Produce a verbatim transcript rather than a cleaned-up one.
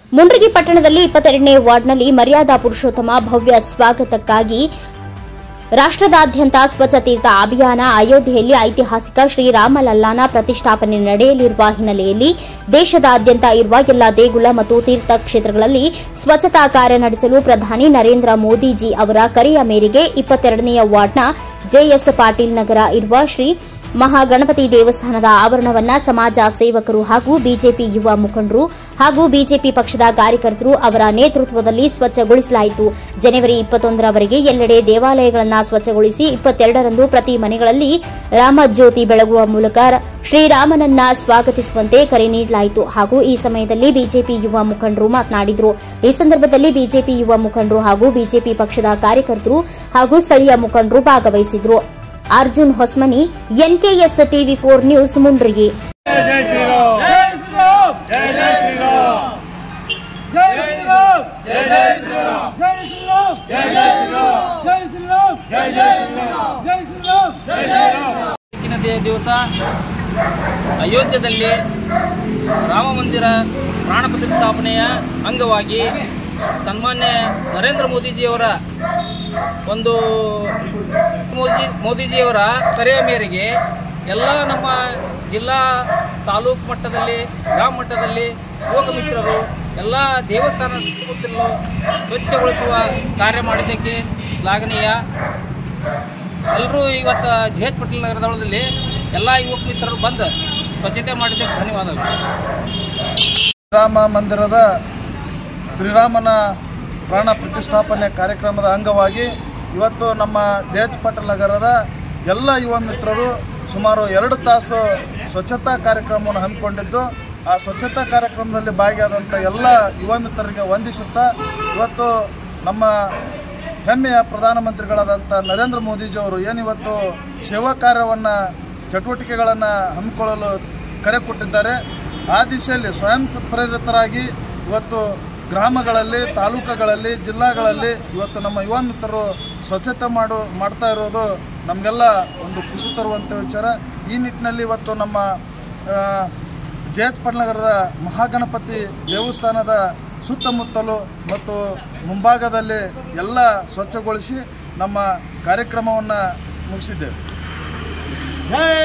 ಮುಂಡ್ರಗಿ ಪಟ್ಟಣದಲ್ಲಿ ಇಪ್ಪತ್ತೆರಡನೇ ವಾರ್ಡ್ನಲ್ಲಿ ಮರ್ಯಾದಾ ಪುರುಷೋತ್ತಮ ಭವ್ಯ ಸ್ವಾಗತಕ್ಕಾಗಿ ರಾಷ್ಟ್ರದಾದ್ಯಂತ ಸ್ವಚ್ಛತೀರ್ಥ ಅಭಿಯಾನ ಅಯೋಧ್ಯೆಯಲ್ಲಿ ಐತಿಹಾಸಿಕ ಶ್ರೀರಾಮಲಲ್ಲಾನ ಪ್ರತಿಷ್ಠಾಪನೆ ನಡೆಯಲಿರುವ ಹಿನ್ನೆಲೆಯಲ್ಲಿ ದೇಶದಾದ್ಯಂತ ಇರುವ ಎಲ್ಲ ದೇಗುಲ ಮತ್ತು ತೀರ್ಥ ಕ್ಷೇತ್ರಗಳಲ್ಲಿ ಸ್ವಚ್ಛತಾ ಕಾರ್ಯ ನಡೆಸಲು ಪ್ರಧಾನಿ ನರೇಂದ್ರ ಮೋದಿಜಿ ಅವರ ಕರೆಯ ಮೇರೆಗೆ ಇಪ್ಪತ್ತೆರಡನೆಯ ವಾರ್ಡ್ನ ಜೆಎಸ್ ಪಾಟೀಲ್ ನಗರ ಇರುವ ಶ್ರೀ ಮಹಾಗಣಪತಿ ದೇವಸ್ಥಾನದ ಆವರಣವನ್ನು ಸಮಾಜ ಸೇವಕರು ಹಾಗೂ ಬಿಜೆಪಿ ಯುವ ಮುಖಂಡರು ಹಾಗೂ ಬಿಜೆಪಿ ಪಕ್ಷದ ಕಾರ್ಯಕರ್ತರು ಅವರ ನೇತೃತ್ವದಲ್ಲಿ ಸ್ವಚ್ಛಗೊಳಿಸಲಾಯಿತು. ಜನವರಿ ಇಪ್ಪತ್ತೊಂದರವರೆಗೆ ಎಲ್ಲೆಡೆ ದೇವಾಲಯಗಳನ್ನು ಸ್ವಚ್ಛಗೊಳಿಸಿ ಇಪ್ಪತ್ತೆರಡರಂದು ಪ್ರತಿ ಮನೆಗಳಲ್ಲಿ ರಾಮಜ್ಯೋತಿ ಬೆಳಗುವ ಮೂಲಕ ಶ್ರೀರಾಮನನ್ನ ಸ್ವಾಗತಿಸುವಂತೆ ಕರೆ ನೀಡಲಾಯಿತು ಹಾಗೂ ಈ ಸಮಯದಲ್ಲಿ ಬಿಜೆಪಿ ಯುವ ಮುಖಂಡರು ಮಾತನಾಡಿದರು. ಈ ಸಂದರ್ಭದಲ್ಲಿ ಬಿಜೆಪಿ ಯುವ ಮುಖಂಡರು ಹಾಗೂ ಬಿಜೆಪಿ ಪಕ್ಷದ ಕಾರ್ಯಕರ್ತರು ಹಾಗೂ ಸ್ಥಳೀಯ ಮುಖಂಡರು ಭಾಗವಹಿಸಿದರು. Arjun Hosmani, NKS TV four news, Mundargi. ದಿವಸ ಅಯೋಧ್ಯೆಯಲ್ಲಿ ರಾಮ ಮಂದಿರ ಪ್ರಾಣ ಪ್ರತಿಷ್ಠಾಪನೆಯ ಅಂಗವಾಗಿ ಸನ್ಮಾನ್ಯ ನರೇಂದ್ರ ಮೋದಿಜಿಯವರ ಒಂದು ಮೋದಿ ಮೋದಿಜಿಯವರ ಕರೆಯ ಮೇರೆಗೆ ಎಲ್ಲ ನಮ್ಮ ಜಿಲ್ಲಾ ತಾಲೂಕು ಮಟ್ಟದಲ್ಲಿ ಗ್ರಾಮ ಮಟ್ಟದಲ್ಲಿ ಯೋಗ ಮಿತ್ರರು ಎಲ್ಲ ದೇವಸ್ಥಾನ ಸುತ್ತಮುತ್ತಲು ಸ್ವಚ್ಛಗೊಳಿಸುವ ಕಾರ್ಯ ಮಾಡಿದ್ದಕ್ಕೆ ಶ್ಲಾಘನೀಯ. ಎಲ್ಲರೂ ಇವತ್ತು ಜೆ ಎಚ್ ಪಾಟೀಲ್ ನಗರದಲ್ಲಿ ಎಲ್ಲ ಯುವಕ ಮಿತ್ರರು ಬಂದು ಸ್ವಚ್ಛತೆ ಮಾಡಿದ್ದಕ್ಕೆ ಧನ್ಯವಾದಗಳು. ರಾಮ ಮಂದಿರದ ಶ್ರೀರಾಮನ ಪ್ರಾಣ ಪ್ರತಿಷ್ಠಾಪನೆ ಕಾರ್ಯಕ್ರಮದ ಅಂಗವಾಗಿ ಇವತ್ತು ನಮ್ಮ ಜೆ ಎಚ್ ಪಾಟೀಲ್ ನಗರದ ಎಲ್ಲ ಯುವ ಮಿತ್ರರು ಸುಮಾರು ಎರಡು ತಾಸು ಸ್ವಚ್ಛತಾ ಕಾರ್ಯಕ್ರಮವನ್ನು ಹಮ್ಮಿಕೊಂಡಿದ್ದು, ಆ ಸ್ವಚ್ಛತಾ ಕಾರ್ಯಕ್ರಮದಲ್ಲಿ ಭಾಗಿಯಾದಂಥ ಎಲ್ಲ ಯುವ ಮಿತ್ರರಿಗೆ ವಂದಿಸುತ್ತಾ ಇವತ್ತು ನಮ್ಮ ಹೆಮ್ಮೆಯ ಪ್ರಧಾನಮಂತ್ರಿಗಳಾದಂಥ ನರೇಂದ್ರ ಮೋದಿಜಿಯವರು ಏನಿವತ್ತು ಸೇವಾ ಕಾರ್ಯವನ್ನು ಚಟುವಟಿಕೆಗಳನ್ನು ಹಮ್ಮಿಕೊಳ್ಳಲು ಕರೆ ಕೊಟ್ಟಿದ್ದಾರೆ, ಆ ದಿಶೆಯಲ್ಲಿ ಸ್ವಯಂ ಪ್ರೇರಿತರಾಗಿ ಇವತ್ತು ಗ್ರಾಮಗಳಲ್ಲಿ, ತಾಲೂಕುಗಳಲ್ಲಿ, ಜಿಲ್ಲಾಗಳಲ್ಲಿ ಇವತ್ತು ನಮ್ಮ ಯುವ ಮಿತ್ರರು ಸ್ವಚ್ಛತೆ ಮಾಡು ಮಾಡ್ತಾ ಇರೋದು ನಮಗೆಲ್ಲ ಒಂದು ಖುಷಿ ತರುವಂಥ ವಿಚಾರ. ಈ ನಿಟ್ಟಿನಲ್ಲಿ ಇವತ್ತು ನಮ್ಮ ಜೆ ಎಚ್ ಪಾಟೀಲ್ ನಗರದ ಮಹಾಗಣಪತಿ ದೇವಸ್ಥಾನದ ಸುತ್ತಮುತ್ತಲು ಮತ್ತು ಮುಂಭಾಗದಲ್ಲಿ ಎಲ್ಲ ಸ್ವಚ್ಛಗೊಳಿಸಿ ನಮ್ಮ ಕಾರ್ಯಕ್ರಮವನ್ನು ಮುಗಿಸಿದ್ದೇವೆ.